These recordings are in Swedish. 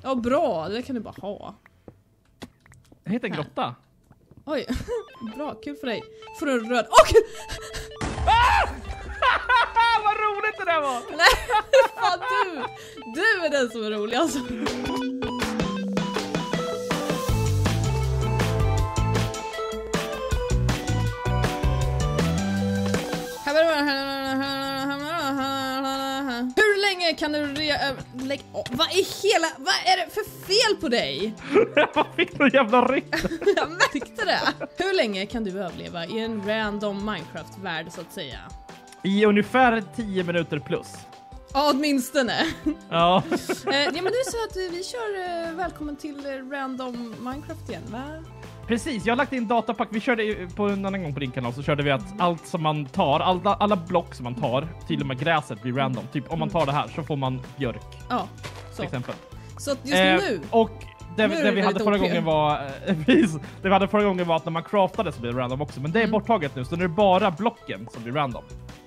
Ja, bra. Det kan du bara ha. Det heter en grotta. Oj, bra. Kul för dig. Får du en röd... Åh, kul! Vad roligt det där var! Nej, fan du är den som är rolig alltså. Hur länge kan du vad är det för fel på dig? Jag fick någon jävla ryck. Jag märkte det. Hur länge kan du överleva i en random Minecraft-värld så att säga? I ungefär 10 minuter plus. Ja, åtminstone. Ja. Ja, men du sa att vi kör välkommen till random Minecraft igen, va? Precis, jag har lagt in datapack. Vi körde på en annan gång på din kanal så körde vi att allt som man tar, alla block som man tar, till och med gräset blir random. Typ om man tar det här så får man björk. Ja, så. Till exempel. Så att just nu... Och det nu vi hade förra gången var... det vi hade förra gången var att när man craftade så blir det random också. Men det är borttaget nu, så nu är det bara blocken som blir random.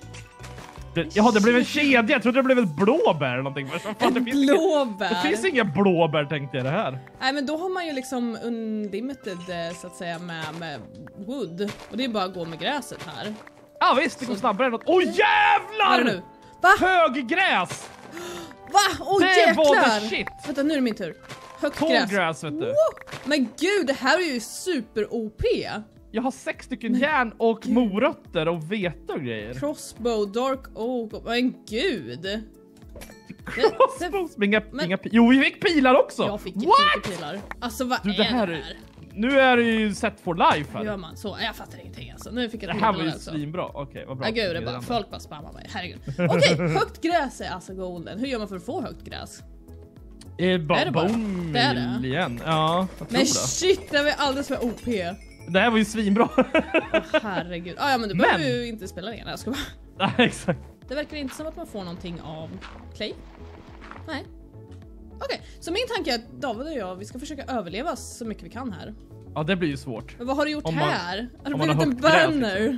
Ja, det blev en kedja. Jag trodde det blev ett blåbär eller någonting. Fan, det finns inga blåbär, tänkte jag det här. Nej, men då har man ju liksom unlimited så att säga med wood. Och det är bara att gå med gräset här. Ja visst, det går snabbare än något. Åh jävlar! Vad är det nu? Va? Höggräs! Va? Åh det jäklar! var the shit! Vänta, nu är det min tur. Högt gräs, vet du. Woo! Men gud, det här är ju super OP. Jag har 6 stycken järn och morötter och vete och grejer. Crossbow, dark oak, men gud. Crossbows, jo, vi fick pilar också. Jag fick inte pilar. Alltså vad du, är det här? Nu är det ju set for life här. Gör man så? Jag fattar ingenting alltså. Nu fick jag det här var ju svinbra. Okej, vad bra. Ja, gud, det bara, folk bara spammar mig. Herregud. Okej, högt gräs är alltså golden. Hur gör man för att få högt gräs? Är det bara? Det är det. Igen. Ja, jag tror men shit, det var alldeles för OP. Det här var ju svinbra. Herregud. Ja, men du behöver ju inte spela längre. Jag ska bara... Nej, exakt. Det verkar inte som att man får någonting av clay. Nej. Okej, så min tanke är att David och jag, vi ska försöka överleva så mycket vi kan här. Ja, det blir ju svårt. Men vad har du gjort här? Har du blivit en banner?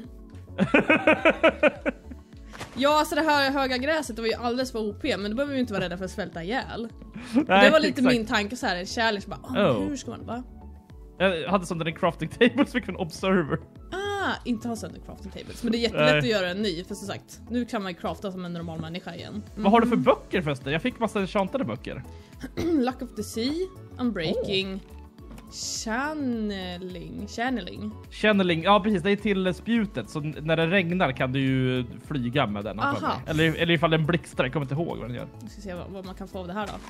Ja, alltså det här höga gräset var ju alldeles för OP, men då behöver vi inte vara rädda för att svälta ihjäl. Nej, det var lite min tanke så här, en challenge bara, hur ska man bara? Jag hade som den crafting table så fick en observer. Inte ha sönder crafting tables, men det är jättelätt att göra en ny, för som sagt, nu kan man ju crafta som en normal människa igen. Vad har du för böcker förresten? Jag fick massa enchantade böcker. Luck of the Sea, Unbreaking, Channeling, ja precis, det är till spjutet, så när det regnar kan du ju flyga med den. Eller ifall den blixtrar, jag kommer inte ihåg vad den gör. Vi ska se vad man kan få av det här då.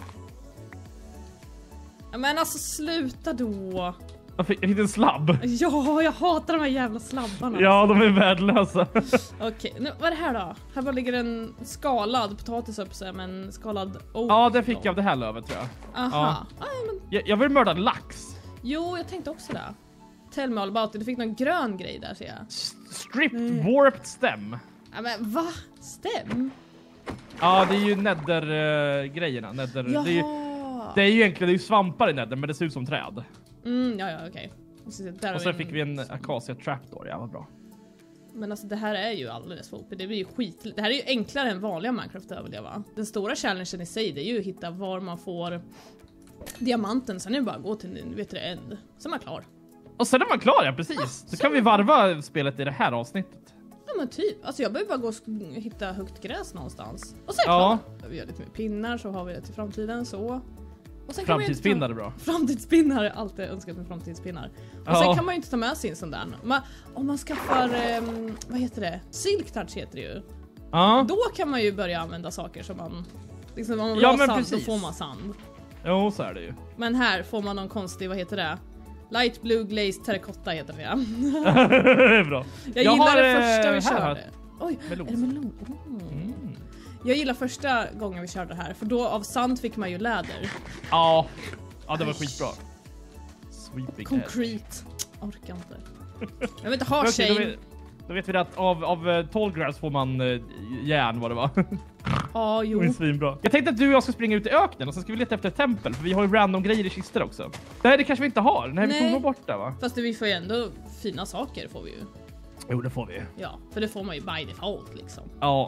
Men alltså sluta då. Jag fick en slabb. Ja, jag hatar de här jävla slabbarna. Ja, de är värdelösa. Okej, nu, vad är det här då? Här bara ligger en skalad potatis upp så här, med en skalad oak. Ja, det fick jag av det här lövet tror jag. Aha. Ja. Jag vill mörda lax. Jo, jag tänkte också det. Tell me all about it. Du fick någon grön grej där, ser jag. Stripped warped stem. Ja, men va? Stem? Ja, det är ju nether-grejerna. Det är ju egentligen det är svampar i nether, men det ser ut som träd. Ja, okej. Och sen fick vi en acacia trapdoor, ja vad bra. Men alltså det här är ju alldeles för OP. Det blir ju skit. Det här är ju enklare än vanliga Minecraft att överleva. Den stora challengen i sig, det är ju att hitta var man får diamanten. Sen är det bara att gå till end. Så är man klar. Och sen är man klar, ja precis. Så kan vi varva spelet i det här avsnittet. Ja men typ. Alltså jag behöver bara gå och hitta högt gräs någonstans. Och sen klar. Vi gör lite mer pinnar så har vi det till framtiden så. Och sen framtidspinnar är bra. Framtidspinnar har jag alltid önskat med framtidspinnar. Och sen kan man ju inte ta med sig en sån där. Om man skaffar, vad heter det? Silk touch heter det ju. Då kan man ju börja använda saker som man... Liksom om man vill ha sand, precis. Då får man sand. Jo, så är det ju. Men här får man någon konstig, vad heter det? Light blue glaze terracotta heter det. Det är bra. Jag gillar det första vi körde. Oj, melon. Är det melon? Jag gillar första gången vi körde här, för då av sand fick man ju läder. Ja, det var skitbra. Sweeping concrete. Orkar inte. Jag vill inte ha shame. Då vet vi att av tallgrass får man järn, vad det var. Ja, jo. Det är svinbra. Jag tänkte att du och jag ska springa ut i öknen och så ska vi leta efter ett tempel, för vi har ju random grejer i kistor också. Det kanske vi inte har. Nej, vi tog nog bort det, va? Fast vi får ju ändå fina saker, får vi ju. Jo, det får vi. Ja, för det får man ju by default liksom. Ja.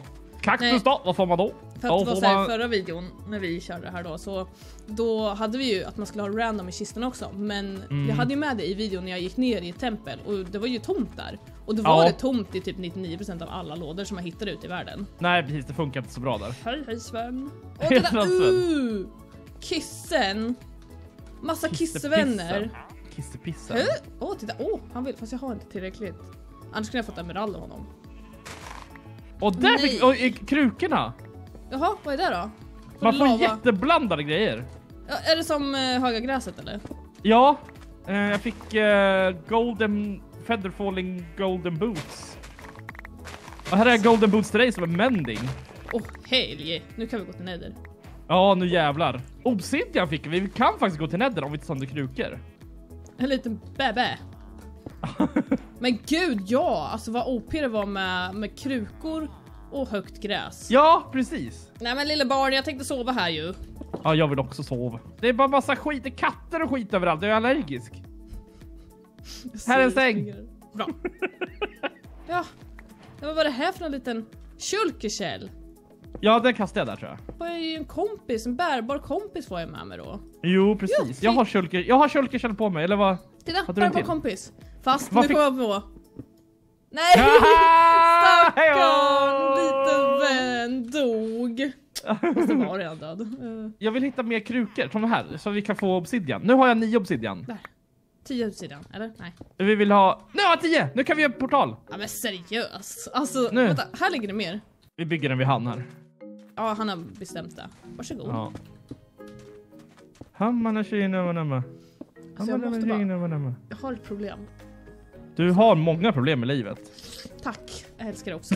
Kaktus då? Vad får man då? För att det var så här, förra videon när vi körde det här då, så då hade vi ju att man skulle ha random i kistorna också, men jag hade ju med det i videon när jag gick ner i ett tempel och det var ju tomt där. Och då var det tomt i typ 99% av alla lådor som man hittade ute i världen. Nej precis, det funkar inte så bra där. Hej Sven. Åh det där, kissen. Massa kissevänner. Kissepissa. Titta, han vill, fast jag har inte tillräckligt. Annars skulle jag fått emerald av honom. Och där fick krukorna. Jaha, vad är det då? Man får jätteblandade grejer. Ja, är det som höga gräset eller? Ja, jag fick golden featherfalling golden boots. Och här är golden boots till dig som är mending. Helge, nu kan vi gå till Nether. Ja, nu jävlar. Obsidian fick vi kan faktiskt gå till Nether om vi tar sönder krukor. En liten bebé. Men gud, ja, alltså vad OP det var med krukor och högt gräs. Ja, precis. Nej men lille barn, jag tänkte sova här ju. Ja, jag vill också sova. Det är bara massa skit, det är katter och skit överallt, jag är allergisk. Här är en säng. Bra. Ja, vad var det här för en liten kylkekäll? Ja, den kastade jag där tror jag. Vad är ju en kompis, en bärbar kompis får jag med mig då. Jo, precis. Jag har kylkekäll på mig, eller vad? Titta, bärbar kompis. Fast nu kommer jag på. Nej! Stackarn, liten vän dog. Fast det var redan död. Jag vill hitta mer krukor, som här, så vi kan få obsidian. Nu har jag 9 obsidian. Där. 10 obsidian, eller? Nej. Vi vill ha... Nu har jag 10! Nu kan vi göra portal. Ja men seriöst. Alltså, vänta, här ligger det mer. Vi bygger den vid han här. Ja, han har bestämt det. Varsågod. Ja. Hammana tjena manamma. Alltså jag har ett problem. Du har många problem i livet. Tack, jag älskar det också.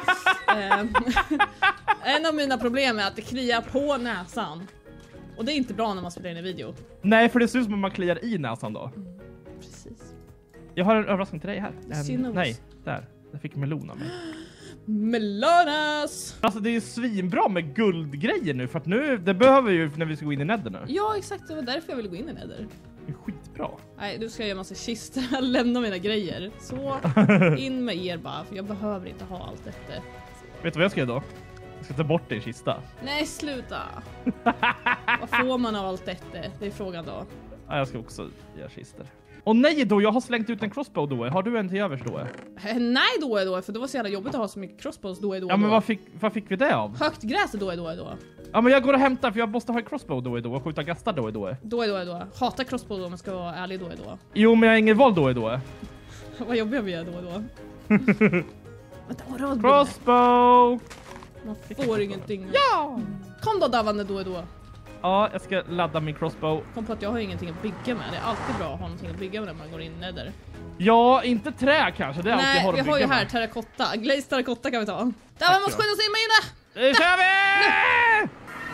En av mina problem är att det kliar på näsan. Och det är inte bra när man spelar in en video. Nej, för det ser ut som att man kliar i näsan då. Precis. Jag har en överraskning till dig här. Nej, där. Jag fick melon av mig. Melonas! Alltså det är svinbra med guldgrejer nu, för att nu, det behöver vi ju när vi ska gå in i Nether nu. Ja, exakt. Det var därför jag ville gå in i Nether. Det är skitbra. Nej, nu ska jag göra massa kistor. Lämna mina grejer. Så, in med er bara, för jag behöver inte ha allt detta. Vet du vad jag ska göra då? Jag ska ta bort det i kista. Nej, sluta. Vad får man av allt detta? Det är frågan då. Ja, jag ska också göra kistor. Och nej då, jag har slängt ut en crossbow då. Har du en till övers då? Nej då, för det var så jävla jobbigt att ha så mycket crossbows då. Ja, men vad fick vi det av? Högt gräs då. Ja, men jag går och hämtar för jag måste ha en crossbow då och skjuta gastar då. Då. Hatar crossbow om man ska vara ärlig då. Jo, men jag har ingen val då. Vad jobbar vi är då. Vänta, crossbow! Man får ingenting. Ja! Kom då Davande då. Ja, jag ska ladda min crossbow. Kom på att jag har ingenting att bygga med. Det är alltid bra att ha någonting att bygga med när man går in Nether. Ja, inte trä kanske. Det är alltid har att bygga. Nej, vi har ju här terrakotta. Glaze terrakotta kan vi ta. Där man måste skynda sig in med inne. Nu kör vi!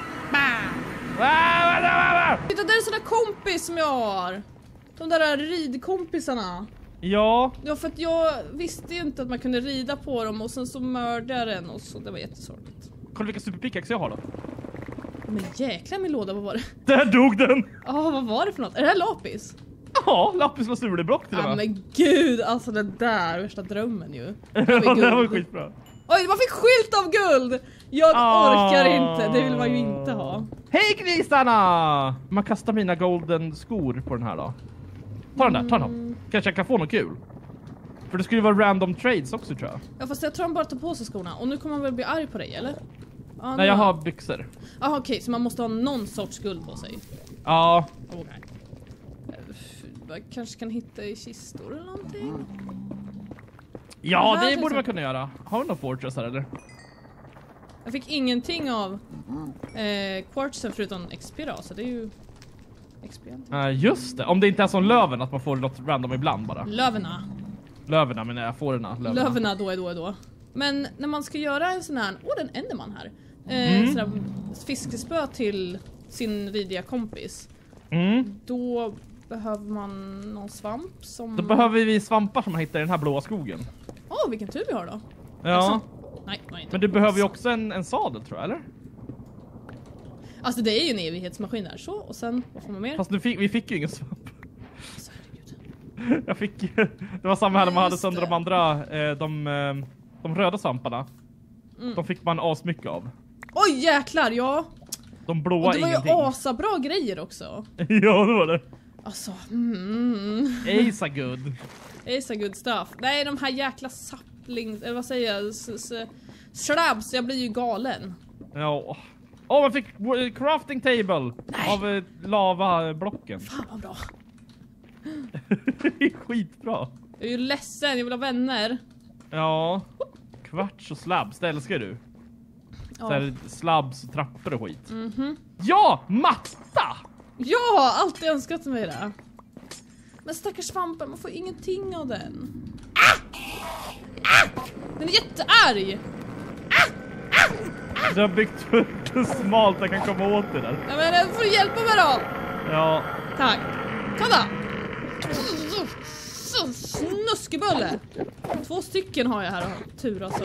Titta, där är sådana kompis som jag har. De där ridkompisarna. Ja. Ja, för att jag visste ju inte att man kunde rida på dem och sen så mördade den och så. Det var jättesorgligt. Kolla vilka superpickaxe jag har då. Men jäklar min låda, vad var det? Där dog den! Ja, vad var det för något? Är det här lapis? Ja, lapis lasuriblock till och med. Ja men gud, alltså det där, värsta drömmen ju. Det var skitbra. Oj, man fick skylt av guld! Jag orkar inte, det vill man ju inte ha. Hej grisarna! Man kastar mina golden skor på den här då. Ta den där, ta den. Kanske jag kan få något kul. För det skulle ju vara random trades också tror jag. Ja, fast jag tror de bara tar på sig skorna. Och nu kommer man väl bli arg på dig, eller? Ah, nej, jag har byxor. Jaha, okej, så man måste ha någon sorts guld på sig. Ja. Okej. Jag kanske kan hitta i kistor eller någonting. Ja, det borde man kunna göra. Har du någon fortress här eller? Jag fick ingenting av quartsen förutom XP då, så det är ju XP. Just det, om det inte är som löven att man får något random ibland bara. Löverna, men jag får den. Löverna då. Men när man ska göra en sån här, den Enderman här. Sån här fiskespö till sin ridiga kompis. Då behöver man någon svamp som... Då behöver vi svampar som man hittar i den här blåa skogen. Vilken tur vi har då. Ja. Nej, inte. Men du behöver ju också en sadel tror jag, eller? Alltså det är ju en evighetsmaskin där, så. Och sen, vad får man mer? Fast vi fick ju ingen svamp. Alltså, herregud. Jag fick... Det var samma här när man hade sönder de andra, de röda svamparna. De fick man asmycket av. Oj jäklar, ja. De blåa och det var ingenting. ju asabra grejer också. Ja, det var det. Alltså, Ace good. Ace good stuff. Nej, de här jäkla sapplings... Eller vad säger jag? Slabs, jag blir ju galen. Ja. Man fick crafting table. Nej. Av lavablocken. Fan vad bra. Skitbra. Jag är ju ledsen, jag vill ha vänner. Ja. Kvarts och slabs, det älskar du. Så slabs och trappor och skit. Ja, matta! Ja, alltid önskat mig det. Men stackars svampen, man får ingenting av den. Den är jättearg. Du har byggt för smalt jag kan komma åt det där. Ja, men får du hjälpa mig då? Ja. Tack. Kom då. Snuskebulle. 2 stycken har jag här och tur alltså.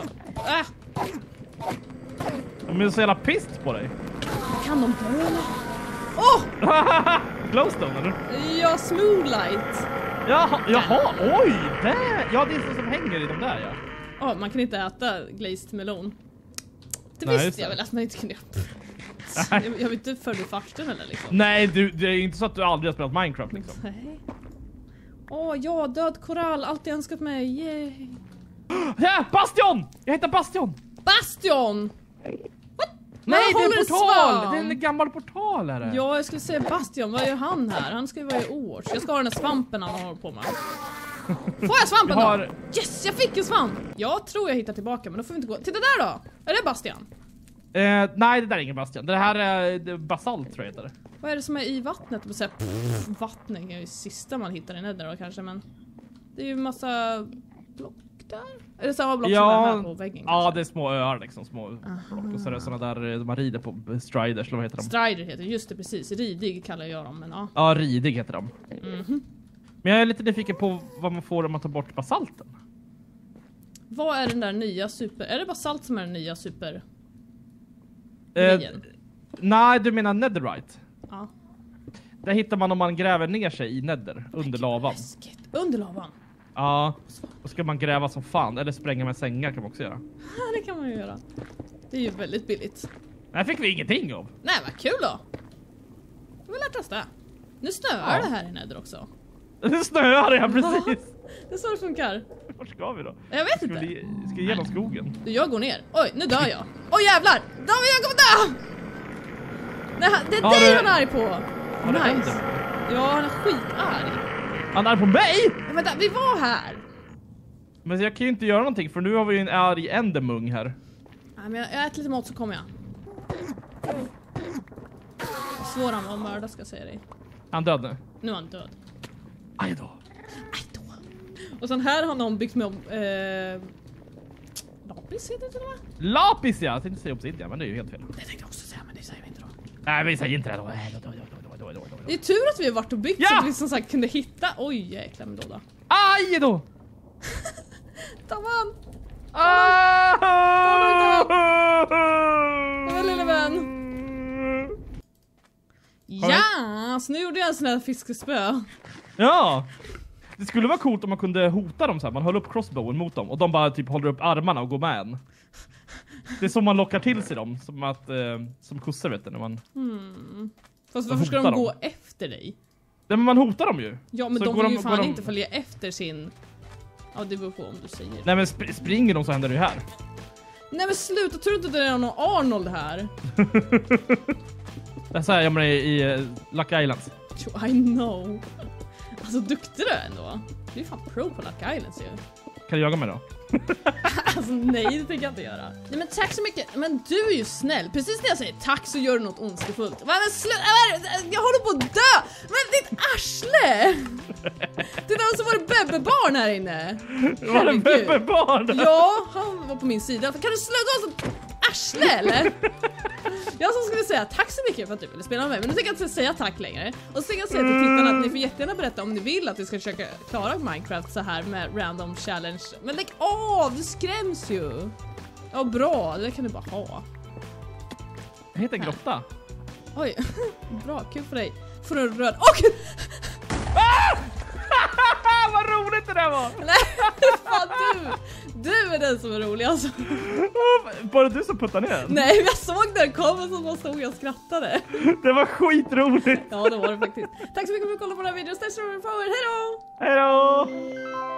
De är så jävla pist på dig. Kan de dö eller? Åh! Glowstone eller? Ja, smoothlight. Jaha, oj! Ja, det är så som hänger i de där, ja. Man kan inte äta glazed melon. Det Nej, visste jag väl att man inte kunde. Jag vet inte för du farten eller liksom. Nej, det är inte så att du aldrig har spelat Minecraft liksom. Nej. Ja, död korall, alltid önskat mig. Yay. Ja, Bastion! Jag heter Bastion. Bastion! What? Nej, det är en portal! Svamp. Det är en gammal portal här. Ja, jag skulle säga Bastion, vad gör han här? Han ska ju vara i Års. Jag ska ha den här svampen han håller på med. Får jag svampen då? Yes, jag fick en svamp! Jag tror jag hittar tillbaka, men då får vi inte gå. Titta där då! Är det Bastion? Nej, det där är ingen Bastion. Det här är basalt tror jag heter det. Vad är det som är i vattnet? Vattnet är ju det sista man hittar i Nether då kanske, men det är ju massa block där. Är det samma block som är här på väggen? Ja, kanske? det är små öar liksom, små block. Och så är det såna där man rider på striders, vad heter de? Strider heter det, just det, precis. Ridig kallar jag dem, men ja. Ja, ridig heter de. Men jag är lite nyfiken på vad man får om man tar bort basalten. Vad är den där nya super... Är det basalt som är den nya super... Nej, du menar netherite. Ja. Där hittar man om man gräver ner sig i nether, under lavan. Läskigt. Under lavan? Ja, då ska man gräva som fan. Eller spränga med sängar kan man också göra. Ja, det kan man ju göra. Det är ju väldigt billigt. Det här fick vi ingenting av. Nej, vad kul då. Jag vill lära oss det. Nu snöar det här i Nether också. Det snöar, ja precis. Det är så det funkar. Vart ska vi då? Jag vet inte. Ska vi genom skogen? Jag går ner. Oj, nu dör jag. Oj jävlar! David, jag kommer dö! Nej, det är dig han är arg på. Nice. Ja, han är skitarg. Han är arg på mig? Ja, vänta, vi var här. Men jag kan ju inte göra någonting för nu har vi ju en arg endermung här. Nej, men jag äter lite mat så kommer jag. Svår han var att mörda, ska jag säga dig. Han död nu? Nu är han död. Aj då. Och sen här har någon byggt med lapis heter det till och med? Lapis, ja. Jag tänkte säga obsidian, men det är ju helt fel. Det tänkte jag också säga, men det säger vi inte då. Nej, vi säger inte det då. Det är tur att vi har varit och byggt så att vi som sagt kunde hitta... Oj, jäklar med då. Aj då! Ta man! Lille vän. Ja, så nu gjorde jag en sån här fiskespö. Ja! Det skulle vara coolt om man kunde hota dem så här. Man håller upp crossbowen mot dem och de bara typ håller upp armarna och går med en. Det är som man lockar till sig dem. Som att, som kossor vet du, när man... Fast varför ska de gå efter dig? Nej, men man hotar dem ju. Ja, men så de vill ju fan inte följa efter sin... Ja, det beror på om du säger. Nej, men springer de så händer det ju här. Nej, men sluta, tror du inte det är någon Arnold här? Det är så här jag menar i Lucky Islands. I know. Alltså, duktig du är ändå. Du är fan pro på Lucky Islands ju. Kan du jaga mig då? Alltså nej, det tänker jag inte göra. Nej men tack så mycket. Men du är ju snäll. Precis när jag säger tack så gör du något ondskefullt. Men jag håller på att dö. Men ditt arsle. Det där så var det bebbebarn här inne. Var det bebbebarn? Ja, han var på min sida. Kan du sluta vara så arsle eller? Jag som skulle säga tack så mycket för att du ville spela med mig. Men nu tänker jag inte säga tack längre. Och så tänker jag säga till tittarna att ni får jättegärna berätta om ni vill att vi ska försöka klara Minecraft så här med random challenge. Men lägg av, du skräms ju. Ja, bra, det kan du bara ha. Jag heter Grotta. Oj, bra, kul för dig. Får du en röd... Åh, gud! Vad roligt det där var? Nej, fan du är den som är rolig alltså. Var det du som puttade ner den? Nej, jag såg den komma så bara stod jag och skrattade. Det var skitroligt. Ja, det var det faktiskt. Tack så mycket för att kolla på den här videon. Stay strong and forward. Hej då! Hej då!